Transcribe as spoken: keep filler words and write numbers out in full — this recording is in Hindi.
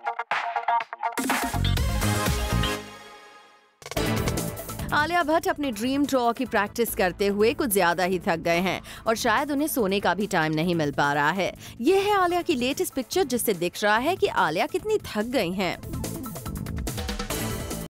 आलिया भट्ट अपने ड्रीम ड्रॉ की प्रैक्टिस करते हुए कुछ ज्यादा ही थक गए हैं और शायद उन्हें सोने का भी टाइम नहीं मिल पा रहा है। ये है आलिया की लेटेस्ट पिक्चर जिससे दिख रहा है कि आलिया कितनी थक गई हैं।